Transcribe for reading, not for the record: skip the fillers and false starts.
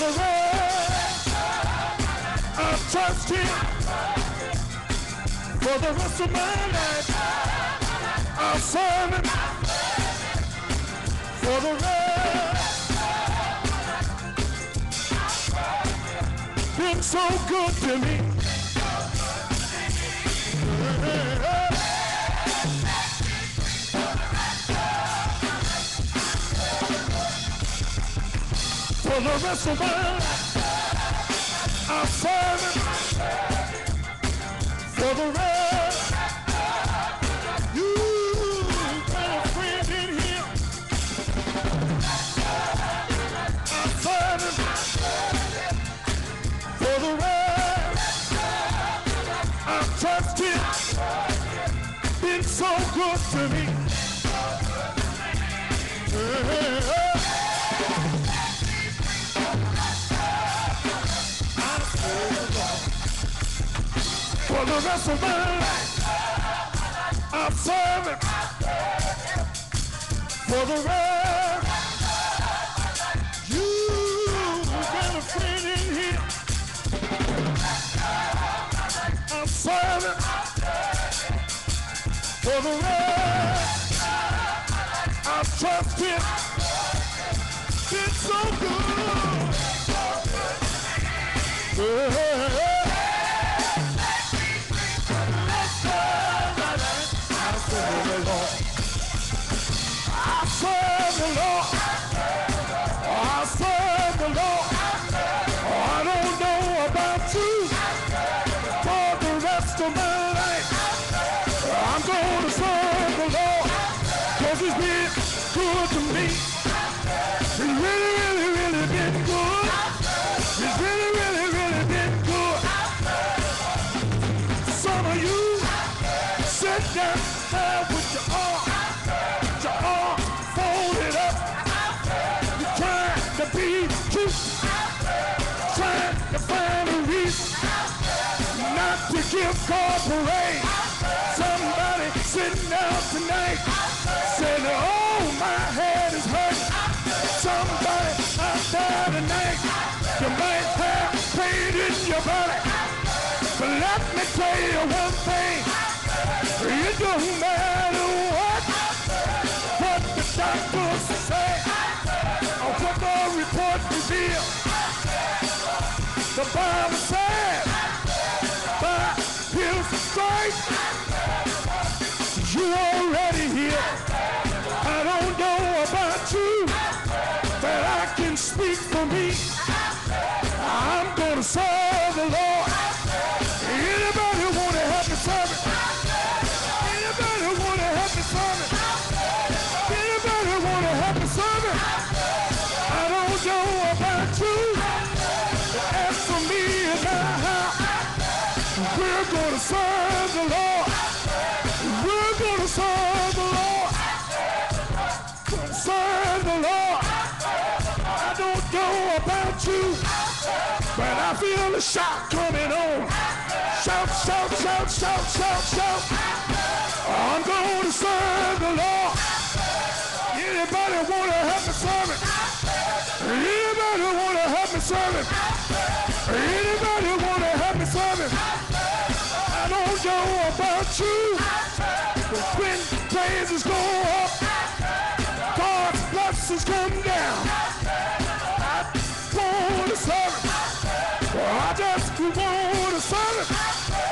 the rest. I trust him for the rest of my life. I'll serve him for the rest. Been so good to me. For the rest of my life, I'll serve him. For the rest, you got a friend in here. I'll serve him. For the rest, I'll trust him. Been so good to me. For the rest of my life, I'll serve him. For the rest, you got a friend in here. I'll serve him. For the rest, I'll trust him. It's so good. I serve the Lord. I serve the Lord. I don't know about you. For the rest of my life, I'm going to serve the Lord. Cause he's been good to me. He's really, really, really been good. He's really, really, really been good. Some of you sit down there with your arm folded up. You're trying to be cute, trying to find a reason not to give God praise. Somebody sitting down tonight said, oh, my head is hurting. Somebody out there tonight, you might have pain in your body. But let me tell you one thing, it don't matter what the doctors say or what the report reveals. The Bible says, by his stripes, you already here. I don't know about you, but I can speak for me. I'm gonna serve the Lord. Anybody wanna help me serve it? Anybody wanna help me serve it? Anybody wanna help me serve it? I don't know about you, but as for me and my house, we're gonna serve the Lord. We're gonna serve the Lord. Serve the Lord. I don't know about you, but I feel a shout coming on. Shout, shout, shout, shout, shout, shout. I'm going to serve the Lord. Anybody want to help me serve it? Anybody want to help me serve it? Anybody want to help me serve it? I don't know about you, but when praises go up, God's blessings come down. I want to serve it. I just want to serve it.